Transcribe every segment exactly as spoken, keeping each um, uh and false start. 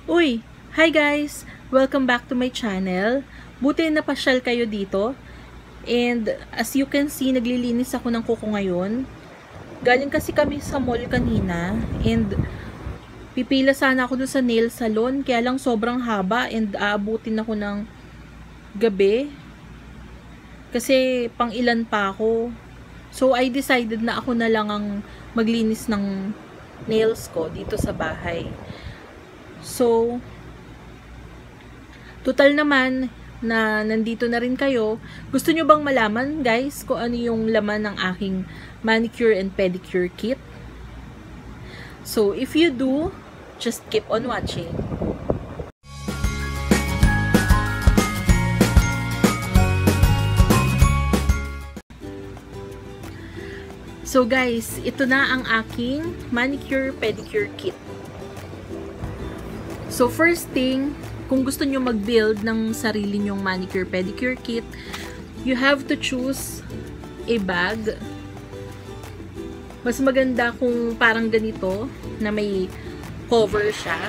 Uy! Hi guys! Welcome back to my channel. Buti napasyal kayo dito. And as you can see, naglilinis ako ng kuko ngayon. Galing kasi kami sa mall kanina. And pipila sana ako dun sa nail salon. Kaya lang sobrang haba and aabutin ako ng gabi. Kasi pang ilan pa ako. So I decided na ako na lang ang maglinis ng nails ko dito sa bahay. So, total naman na nandito na rin kayo. Gusto nyo bang malaman, guys, kung ano yung laman ng aking manicure and pedicure kit? So, if you do, just keep on watching. So, guys, ito na ang aking manicure pedicure kit. So, first thing, kung gusto nyo mag-build ng sarili nyong manicure pedicure kit, you have to choose a bag. Mas maganda kung parang ganito, na may cover siya.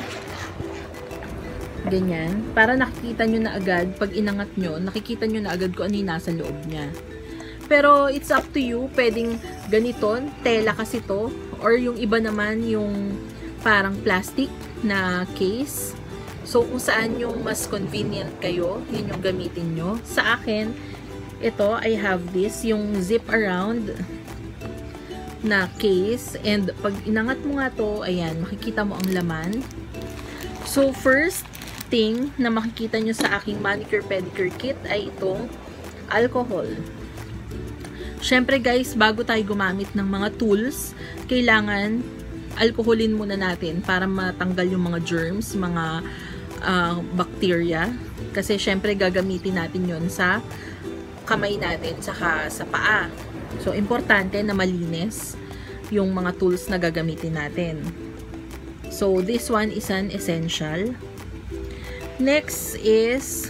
Ganyan. Para nakikita nyo na agad, pag inangat nyo, nakikita nyo na agad kung ano yung nasa loob niya. Pero, it's up to you. Pwedeng ganito, tela kasi to, or yung iba naman, yung parang plastic na case. So, kung saan yung mas convenient kayo, yun yung gamitin nyo. Sa akin, ito, I have this, yung zip around na case. And pag inangat mo nga to, ayan, makikita mo ang laman. So, first thing na makikita nyo sa aking manicure pedicure kit ay itong alcohol. Syempre guys, bago tayo gumamit ng mga tools, kailangan alcoholin muna natin para matanggal yung mga germs, mga uh, bacteria. Kasi syempre gagamitin natin yon sa kamay natin, saka sa paa. So, importante na malinis yung mga tools na gagamitin natin. So, this one is an essential. Next is,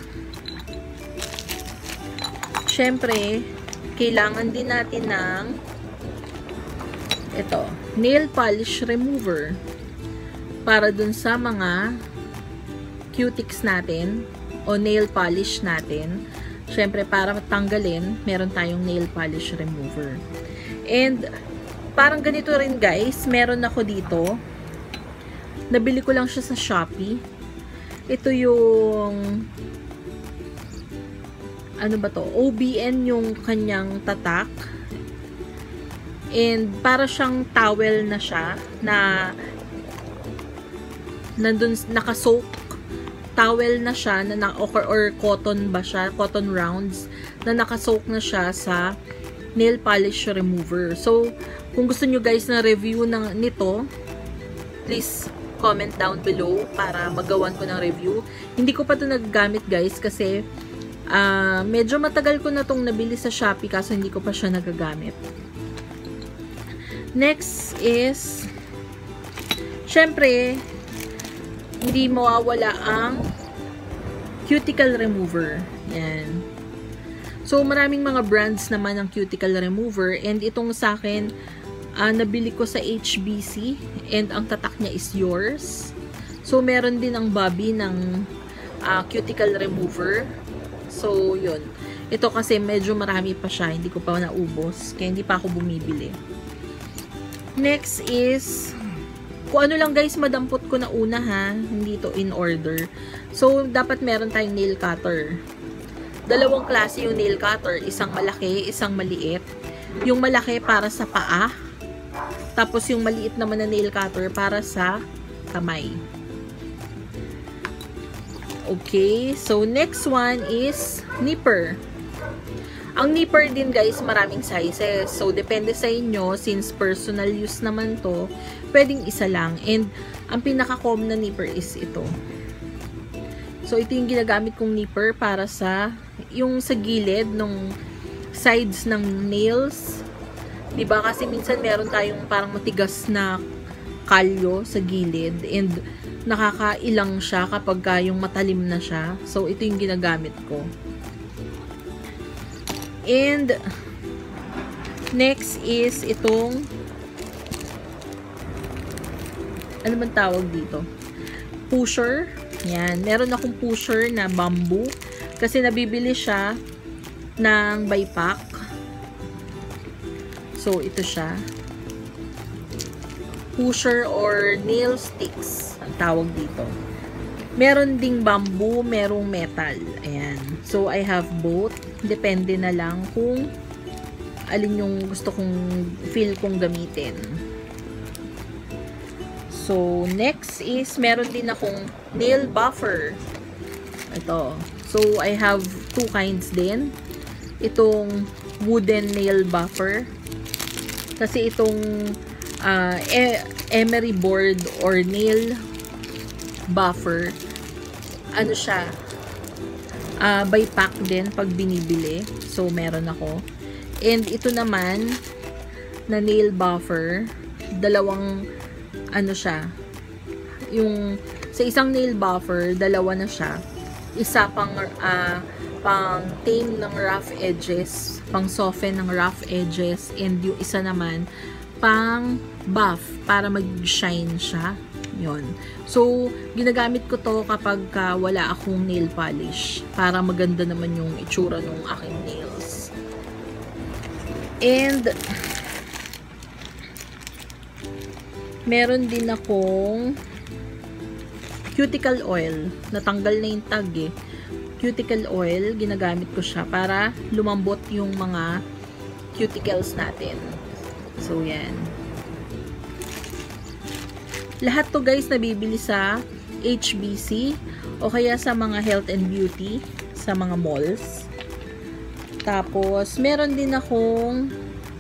syempre, kailangan din natin ng ito, nail polish remover para dun sa mga cutics natin o nail polish natin. Syempre, para matanggalin, meron tayong nail polish remover. And parang ganito rin guys, meron ako dito. Nabili ko lang siya sa Shopee. Ito yung ano ba to? O B N yung kanyang tatak. And para siyang towel na siya na nandun naka-soak towel na siya na, na or, or cotton ba siya, cotton rounds na naka-soak na siya sa nail polish remover. So, kung gusto nyo guys na review ng nito, please comment down below para magawan ko ng review. Hindi ko pa ito nagagamit guys kasi uh, medyo matagal ko na itong nabili sa Shopee kaso hindi ko pa siya nagagamit. Next is, syempre, hindi mawawala ang cuticle remover. Yan. So, maraming mga brands naman ng cuticle remover. And itong sa akin, uh, nabili ko sa H B C. And ang tatak niya is yours. So, meron din ang Bobby ng uh, cuticle remover. So, yun. Ito kasi medyo marami pa siya. Hindi ko pa naubos. Kaya hindi pa ako bumibili. Next is, kung ano lang guys, madampot ko na una ha, hindi to in order. So, dapat meron tayong nail cutter. Dalawang klase yung nail cutter, isang malaki, isang maliit. Yung malaki para sa paa, tapos yung maliit naman na nail cutter para sa kamay. Okay, so next one is nipper. Ang nipper din guys, maraming sizes. So, depende sa inyo. Since personal use naman to, pwedeng isa lang. And, ang pinaka-common na nipper is ito. So, ito yung ginagamit kong nipper para sa, yung sa gilid, ng sides ng nails. Diba? Kasi minsan meron tayong parang matigas na kalyo sa gilid. And, nakakailang siya kapag yung matalim na siya. So, ito yung ginagamit ko. And next is itong ano man tawag dito? Pusher. Yan. Meron akong pusher na bamboo. Kasi nabibili siya ng by pack. So, ito siya. Pusher or nail sticks ang tawag dito. Meron ding bamboo, merong metal. Ayan. So, I have both. Depende na lang kung alin yung gusto kong feel kong gamitin. So, next is meron din akong nail buffer. Ito. So, I have two kinds din. Itong wooden nail buffer. Kasi itong uh, e emery board or nail buffer, ano siya, uh, by pack din pag binibili. So, meron ako. And ito naman, na nail buffer, dalawang, ano siya, yung, sa isang nail buffer, dalawa na siya. Isa pang, uh, pang tame ng rough edges, pang soften ng rough edges, and yung isa naman, pang buff, para mag-shine siya. Yun. So, ginagamit ko to kapag uh, wala akong nail polish, para maganda naman yung itsura ng aking nails. And, meron din akong cuticle oil. Natanggal na yung tag eh. Cuticle oil, ginagamit ko siya para lumambot yung mga cuticles natin. So, yan. Lahat to guys nabibili sa H B C o kaya sa mga health and beauty sa mga malls. Tapos, meron din akong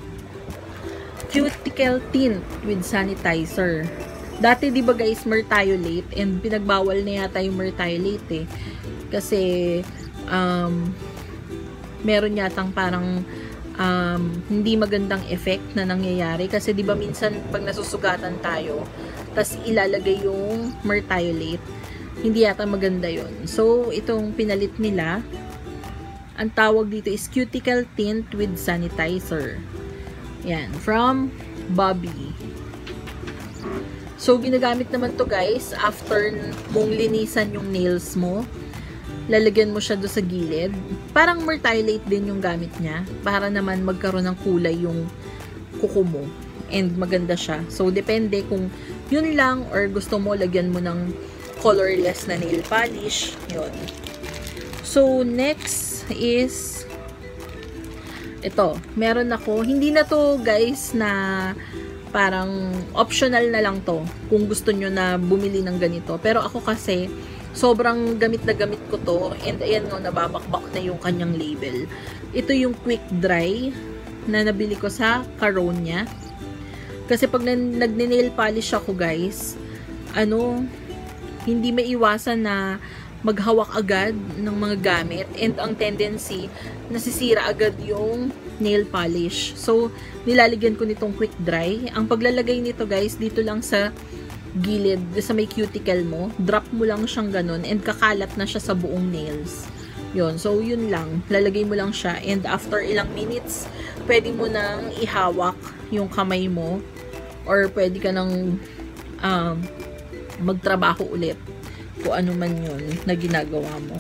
cuticle tint with sanitizer. Dati, di ba guys, mertiolate, and pinagbawal na yata yung mertiolate eh. Kasi, um, meron yatang parang um, hindi magandang effect na nangyayari. Kasi, di ba, minsan, pag nasusugatan tayo, tas ilalagay yung mertiolate, hindi yata maganda yon. So, itong pinalit nila, ang tawag dito is cuticle tint with sanitizer. Yan, from Bobby. So, ginagamit naman to guys, after mong linisan yung nails mo, lalagyan mo siya do sa gilid. Parang mertiolate din yung gamit niya, para naman magkaroon ng kulay yung kuko mo. And maganda siya. So, depende kung yun lang, or gusto mo, lagyan mo ng colorless na nail polish. Yun. So, next is ito. Meron ako, hindi na to guys na parang optional na lang to kung gusto nyo na bumili ng ganito. Pero ako kasi, sobrang gamit na gamit ko to, and ayan no, nababakbak na yung kanyang label. Ito yung quick dry na nabili ko sa Caronia. Kasi pag nag-nail polish ako guys, ano, hindi maiwasan na maghawak agad ng mga gamit, and ang tendency, nasisira agad yung nail polish. So, nilalagyan ko nitong quick dry. Ang paglalagay nito guys, dito lang sa gilid, sa may cuticle mo, drop mo lang siyang ganun, and kakalat na siya sa buong nails. Yun. So, yun lang. Lalagay mo lang siya, and after ilang minutes, pwede mo nang ihawak yung kamay mo, or pwede ka nang um, magtrabaho ulit kung ano man yun na ginagawa mo.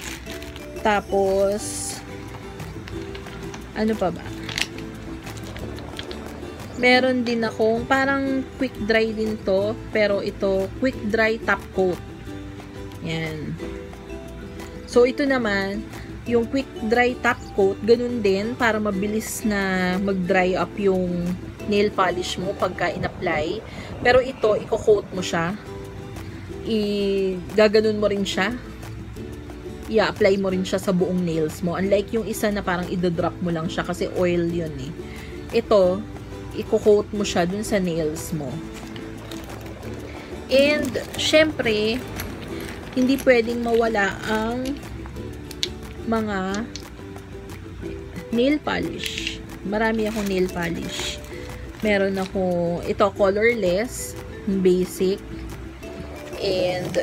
Tapos, ano pa ba? Meron din akong parang quick dry din to, pero ito quick dry top coat. Yan. So, ito naman, yung quick dry top coat, ganun din, para mabilis na mag-dry up yung nail polish mo pagka in-apply. Pero ito, i-coat mo siya. I-gaganon mo rin siya. I-apply mo rin siya sa buong nails mo. Unlike yung isa na parang i-drop mo lang siya kasi oil yun eh. Ito, i-coat mo siya dun sa nails mo. And, syempre, hindi pwedeng mawala ang mga nail polish. Marami akong nail polish. Meron ako, ito colorless, basic, and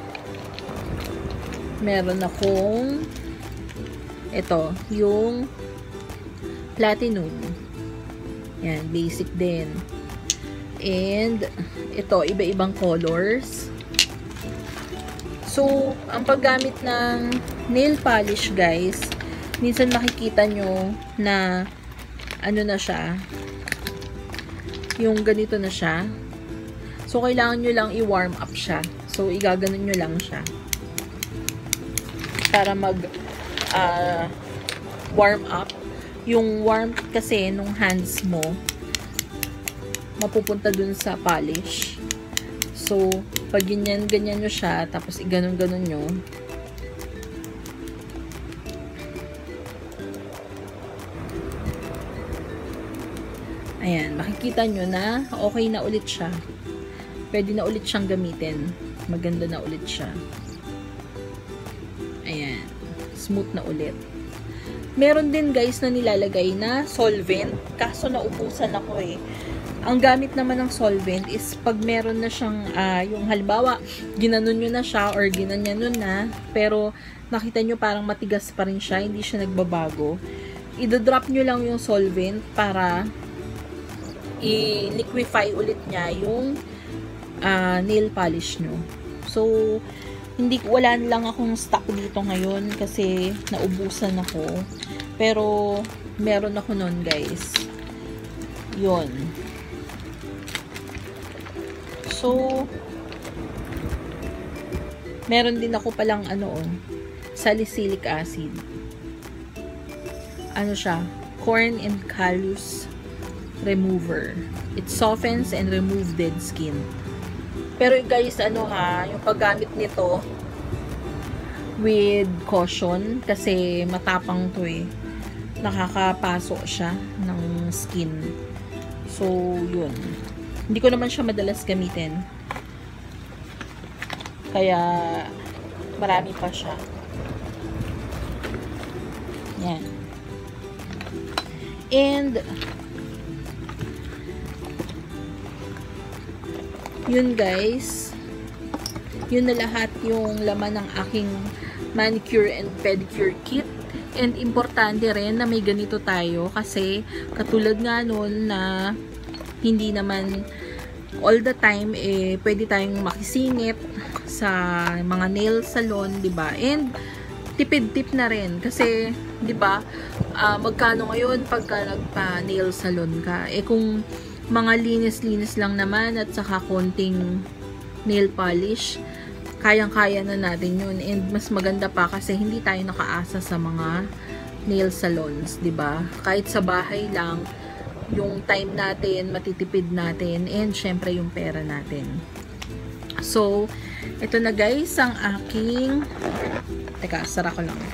meron akong ito, yung platinum. Yan, basic din. And ito, iba-ibang colors. So, ang paggamit ng nail polish, guys, minsan makikita nyo na ano na siya, yung ganito na siya. So, kailangan nyo lang i-warm up siya. So, igaganon nyo lang siya para mag uh, warm up. Yung warmth kasi nung hands mo mapupunta dun sa polish. So, pag ganyan, ganyan nyo siya, tapos iganon-ganon nyo. Ayan, makikita nyo na okay na ulit siya. Pwede na ulit siyang gamitin. Maganda na ulit siya. Ayan, smooth na ulit. Meron din guys na nilalagay na solvent. Kaso naubusan ako eh. Ang gamit naman ng solvent is pag meron na siyang, uh, yung halimbawa, ginanon nyo na siya or ginanyan nun na, pero nakita nyo parang matigas pa rin siya, hindi siya nagbabago. I-drop nyo lang yung solvent para i-liquefy ulit niya yung uh, nail polish nyo. So, hindi, wala lang akong stock dito ngayon kasi naubusan ako. Pero, meron ako nun guys. Yun. So, meron din ako palang ano, salicylic acid. Ano siya? Corn and callus remover. It softens and remove dead skin. Pero guys, ano ha, yung paggamit nito with caution kasi matapang to eh. Nakakapasok siya ng skin. So, yun. Hindi ko naman siya madalas gamitin. Kaya, marami pa siya. Yan. And, yun guys, yun na lahat yung laman ng aking manicure and pedicure kit. And importante rin na may ganito tayo kasi katulad nga nun na hindi naman all the time eh pwede tayong makisingit sa mga nail salon, 'di ba? And tipid-tip na rin kasi 'di ba? Uh, magkano ngayon pagka nagpa nail salon ka? Eh kung mga linis-linis lang naman at saka konting nail polish, kayang-kaya na natin yun. And mas maganda pa kasi hindi tayo nakaasa sa mga nail salons, 'di ba? Kahit sa bahay lang, yung time natin, matitipid natin, and syempre yung pera natin. So, ito na guys, ang aking, teka, sara ko lang.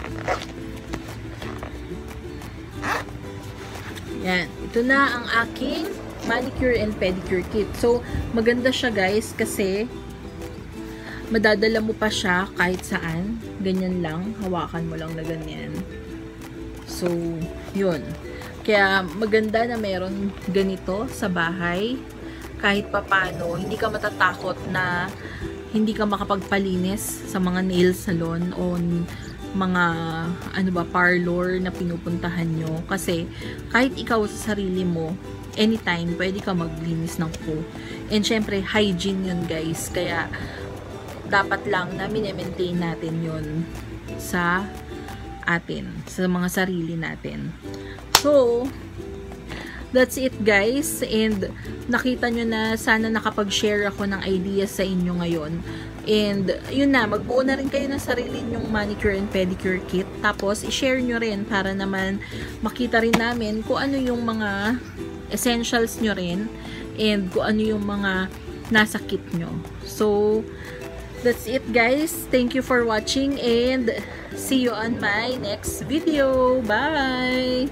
Yan, ito na ang aking manicure and pedicure kit. So, maganda siya guys kasi madadala mo pa siya kahit saan. Ganyan lang. Hawakan mo lang na ganyan. So, yun. Kaya maganda na meron ganito sa bahay. Kahit papano, hindi ka matatakot na hindi ka makapagpalinis sa mga nail salon o mga ano ba, parlor na pinupuntahan nyo. Kasi kahit ikaw sa sarili mo, anytime, pwede ka maglinis ng kuko. And syempre, hygiene yun guys. Kaya, dapat lang na mini-maintain natin yun sa atin, sa mga sarili natin. So, that's it guys. And, nakita nyo na sana nakapag-share ako ng ideas sa inyo ngayon. And, yun na, magbuo na rin kayo ng sarili nyong manicure and pedicure kit. Tapos, i-share nyo rin para naman makita rin namin kung ano yung mga essentials nyo rin and kung ano yung mga nasa kit nyo. So, that's it guys. Thank you for watching and see you on my next video. Bye!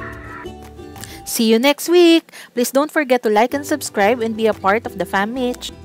See you next week! Please don't forget to like and subscribe and be a part of the Fam Mitch.